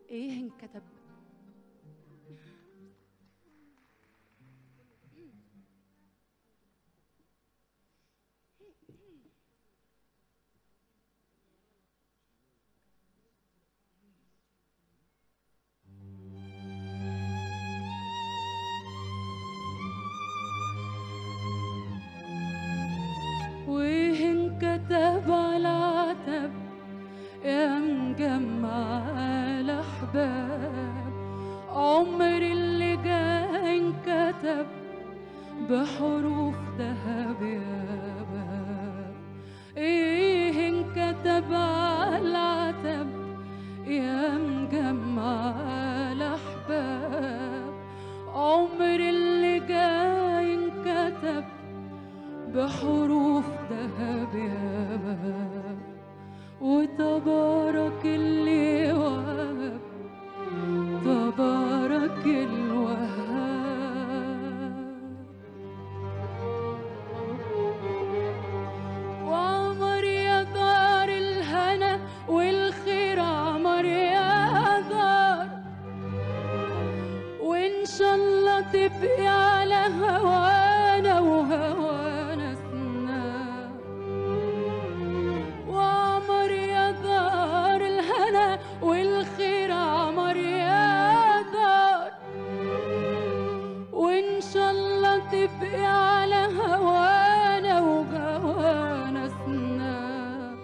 ايه انكتب. وايه انكتب على عتب يا مجمع الأحباب، عمري اللي جاي انكتب بحروف ذهب يا باب. ايه انكتب على العتب يا مجمع الأحباب، عمري اللي جاي انكتب بحروف ذهب يا باب. وتبارك اللي وهب، تبارك الوهاب. وعمر يا دار الهنا والخير، عمر يا دار، وإن شاء الله تبقي على هوانا وهوانا سنا. وعمر يا دار الهنا والخير، عمر يا دار، وإن شاء الله تبقي على هوانا وهوانا سنا.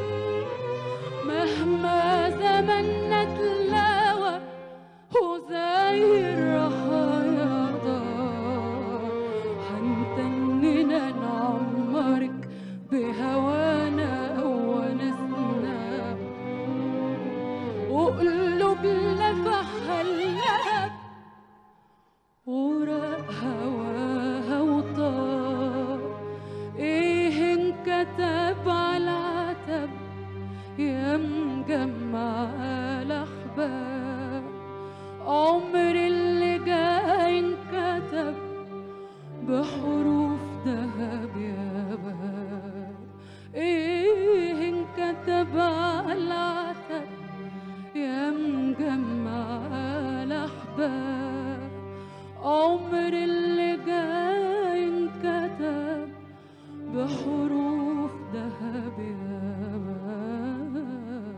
مهما زمنا تلاوى وزي الرحايا دار، هنتننا نعمرك بهوانا ونسنا. وقلوب لفحها اللهب وراق هواها وطار. ايه انكتب على عتب يا مجمع الأحباب، عمري اللي جاي انكتب بحروف ذهب يا باب. ايه انكتب على العتب يا مجمع الأحباب، عمري اللي جاي انكتب بحروف ذهب يا باب.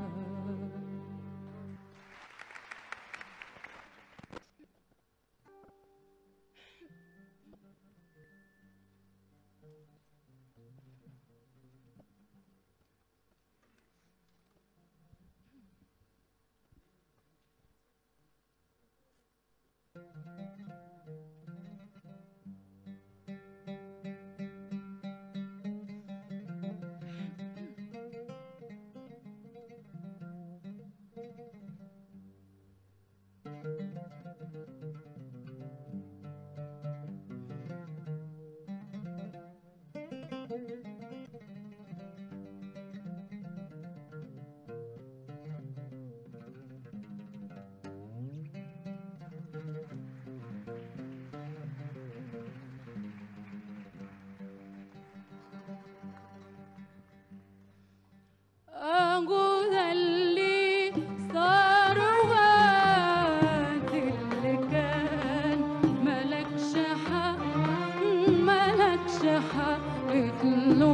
أقول اللي صار وقت اللي كان ملكش حق، ملكش حق